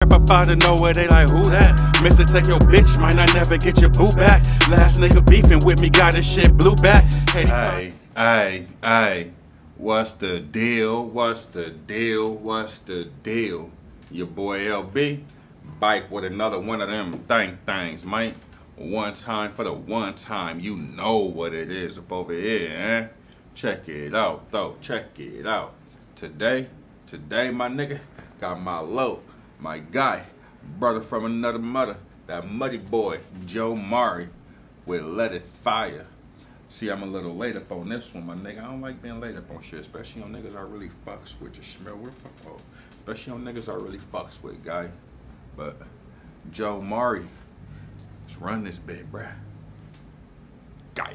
step up out of nowhere, they like, who that? Mister, take your bitch, might not never get your boo back. Last nigga beefing with me, got his shit blew back. Hey, what's the deal? What's the deal? What's the deal? Your boy LB, bike with another one of them things, mate. One time for the one time, you know what it is up over here, eh? Check it out, though, check it out. Today, my nigga, got my low, my guy, brother from another mother, that muddy boy, Joe Mari, with Let It Fire. See, I'm a little late up on this one, my nigga. I don't like being late up on shit, especially on niggas I really fucks with. Your smell, where the fuck, oh, especially on niggas I really fucks with, guy. But Joe Mari, let's run this bit, bruh. Guys.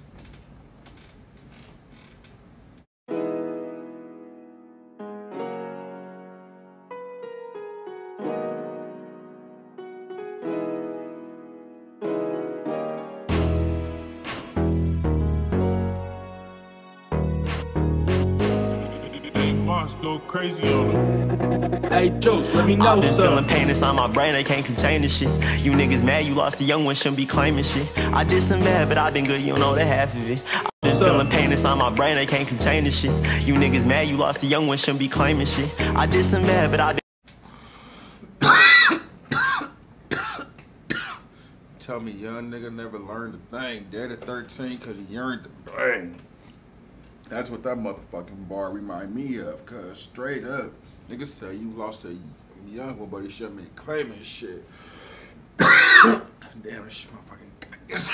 Go crazy on them. Hey, Juice, let me know, I've been sir. feeling pain inside my brain, I can't contain this shit. You niggas mad, you lost a young one, shouldn't be claiming shit. I did some bad, but I been good, you don't know the half of it. I've been feeling pain inside my brain, I can't contain this shit. You niggas mad, you lost a young one, shouldn't be claiming shit. I did some bad, but I been Tell me young nigga never learned a thing. Dead at 13 cause he yearned the bang. That's what that motherfucking bar remind me of, cause straight up, niggas say you lost a young one, but he shouldn't be claiming shit. Damn, this shit motherfucking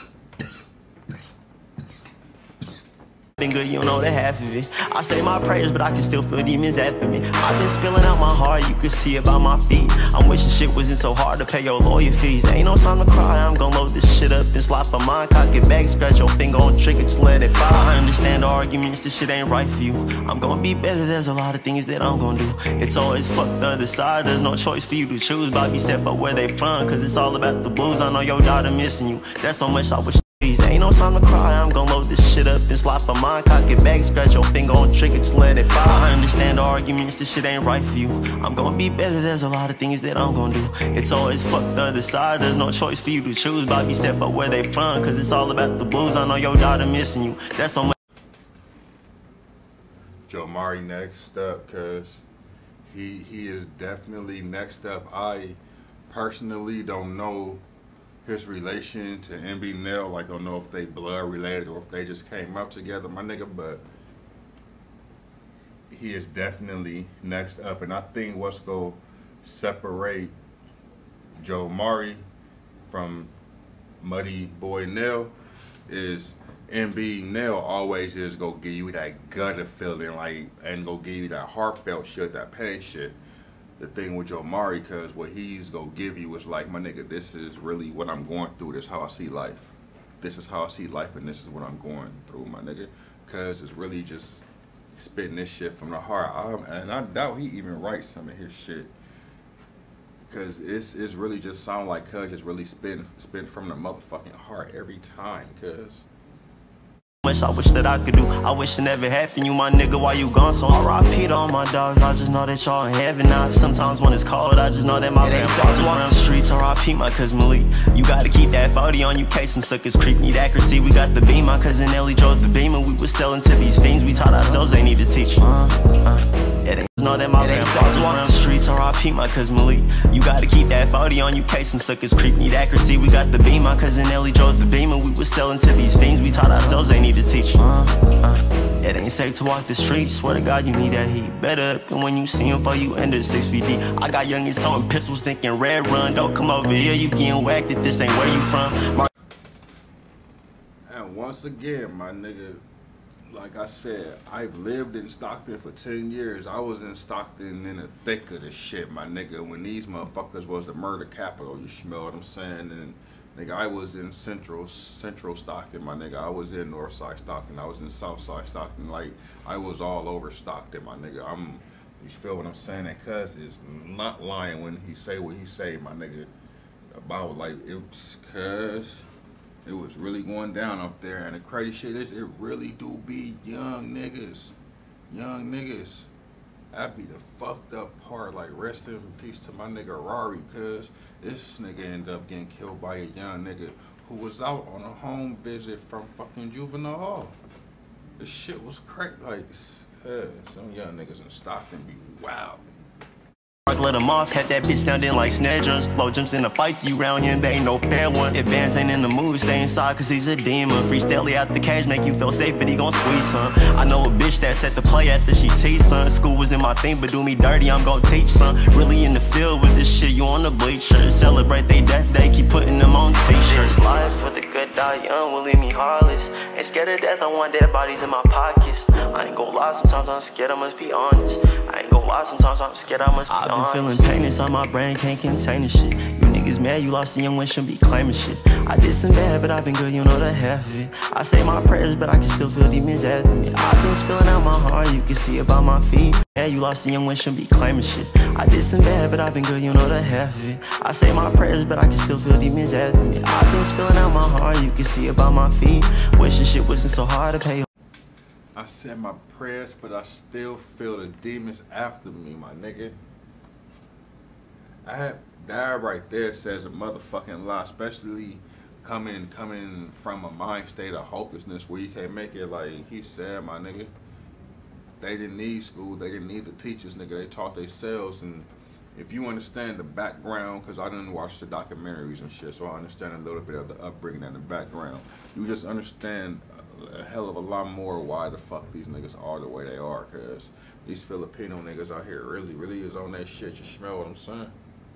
been good, you don't know the half of it. I say my prayers, but I can still feel demons after me. I've been spilling out my heart, you can see it by my feet. I'm wishing shit wasn't so hard to pay your lawyer fees. Ain't no time to cry, I'm gon' load this shit up and slap a mind, cock it back, scratch your finger on trigger, just let it fire. I understand the arguments, this shit ain't right for you. I'm gonna be better, there's a lot of things that I'm gonna do. It's always fuck the other side, there's no choice for you to choose. But be set for where they from, cause it's all about the blues. I know your daughter missing you, that's so much I wish. Ain't no time to cry, I'm gon' load this shit up and slap a mind, cock it back, scratch your finger on trigger, just let it fire. I understand the arguments, this shit ain't right for you. I'm gonna be better, there's a lot of things that I'm gonna do. It's always fuck the other side, there's no choice for you to choose. But be set for where they from, cause it's all about the blues. I know your daughter missing you, that's so much. Joe Mari next up, cause he is definitely next up. I personally don't know his relation to MB Nell, like don't know if they blood related or if they just came up together, my nigga, but he is definitely next up. And I think what's gonna separate Joe Mari from Muddy Boy Nell is MB Nell always is gonna give you that gutter feeling, like, and go give you that heartfelt shit, that pain shit. The thing with Joe Mari, cause what he's gonna give you is like, my nigga, this is really what I'm going through. This is how I see life. This is how I see life, and this is what I'm going through, my nigga. Cause it's really just spitting this shit from the heart. And I doubt he even writes some of his shit. Cause it's really just sound like cuz it's really spitting from the motherfucking heart every time, cuz. Much I wish that I could do, I wish it never happened. You my nigga, why you gone? So R.I.P. to all my dogs, I just know that y'all in heaven now. Sometimes when it's cold, I just know that my grandfather's around the streets. R.I.P. my cousin Malik, you gotta keep that 40 on you, case some suckers creep. Need accuracy, we got the beam, my cousin Ellie drove the beam, and we was selling to these fiends. We taught ourselves they need to teach. It ain't know that my grandfather's around the streets. R.I.P. my cousin Malik, you gotta keep that 40 on you, case some suckers creep. Need accuracy, we got the beam, my cousin Ellie drove the beam, and we was selling to these fiends. We taught ourselves they need to teach. It ain't safe to walk the streets, swear to God you need that heat. Better up than when you see him for you under 6 feet deep. I got youngins throwing pistols thinking red run, don't come over here, you getting whacked if this ain't where you from. And once again, my nigga, like I said, I've lived in Stockton for 10 years. I was in Stockton in the thick of this shit, my nigga, when these motherfuckers was the murder capital, you smell what I'm saying? And nigga, I was in Central Stockton, my nigga. I was in Northside Stockton. I was in Southside Stockton. Like, I was all over Stockton, my nigga. You feel what I'm saying? And cuz is not lying when he say what he say, my nigga. About, like, it's cuz it was really going down up there. And the crazy shit is, it really do be young niggas. Young niggas. That'd be the fucked up part. Like, rest in peace to my nigga Rari, cause this nigga ended up getting killed by a young nigga who was out on a home visit from fucking juvenile hall. This shit was crack. Like, some young niggas in Stockton be wild. Let him off, had that bitch sounding like snare drums. Low jumps in the fights, you round here, they ain't no fair one. If Vans ain't in the mood, stay inside cause he's a demon. Freestyle out the cage, make you feel safe, but he gon' squeeze son. I know a bitch that set the play after she teased son. School was in my thing, but do me dirty, I'm gon' teach son. Really in the field with this shit, you on the bleachers. Celebrate they death day, keep putting them on t-shirts. Life with the good die young will leave me heartless. Ain't scared of death, I want dead bodies in my pockets. I ain't gon' lie, sometimes I'm scared, I must be honest. I ain't gon' lie, sometimes I'm scared, I must be honest. I've been feeling pain inside my brain, can't contain the shit. You niggas mad, you lost the young one, shouldn't be claiming shit. I did some bad, but I've been good, you know the half of it. I say my prayers, but I can still feel demons after me. I've been spilling out my heart, you can see it by my feet. Yeah, you lost the young one, shouldn't be claiming shit. I did some bad, but I've been good, you know the half of it. I say my prayers, but I can still feel demons after me. I've been spilling out my heart, you can see it by my feet. Wishing shit wasn't so hard to pay. I said my prayers, but I still feel the demons after me, my nigga. That right there says a motherfucking lie, especially coming from a mind state of hopelessness where you can't make it. Like he said, my nigga, they didn't need school, they didn't need the teachers, nigga. They taught themselves. And if you understand the background, because I didn't watch the documentaries and shit, so I understand a little bit of the upbringing and the background. You just understand a hell of a lot more why the fuck these niggas are the way they are, because these Filipino niggas out here really is on that shit. You smell what I'm saying?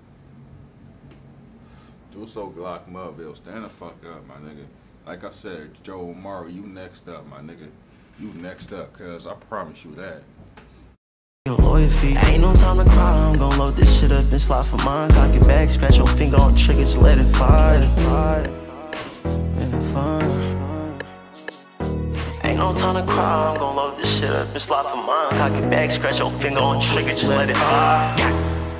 Do so Glock Mudville, stand the fuck up, my nigga. Like I said, Joe Omari, you next up, my nigga. You next up, cuz I promise you that. Ain't no time to cry, I'm gon' load this shit up and slide for mine. Cock it back, scratch your finger on trigger, just let it fire. Ain't no time to cry, I'm gon' load this shit up and slide for mine. Cock it back, scratch your finger on trigger, just let it fire.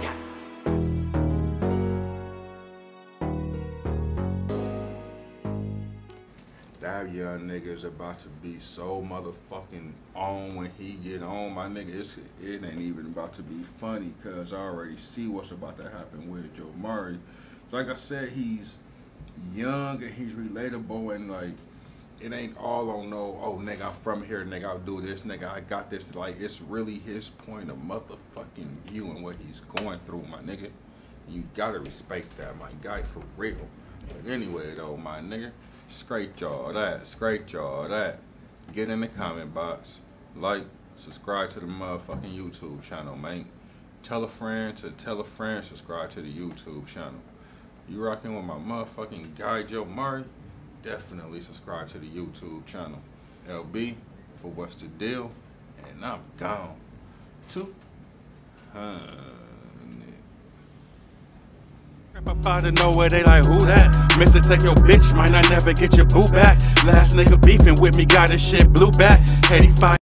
That young nigga is about to be so motherfucking on when he get on, my nigga. It ain't even about to be funny, cause I already see what's about to happen with Joe Murray. Like I said, he's young and he's relatable, and like it ain't all on no, oh nigga, I'm from here, nigga, I'll do this, nigga, I got this. Like it's really his point of motherfucking view and what he's going through, my nigga. You gotta respect that, my guy, for real. But anyway though, my nigga, scrape y'all that. Get in the comment box, like, subscribe to the motherfucking YouTube channel, man. Tell a friend to tell a friend, subscribe to the YouTube channel. You rocking with my motherfucking guy Joe Murray? Definitely subscribe to the YouTube channel. LB for What's the Deal, and I'm gone. 200. Up out of nowhere, they like, who that? Mister, take your bitch, might not never get your boo back. Last nigga beefing with me, got his shit blew back. 85.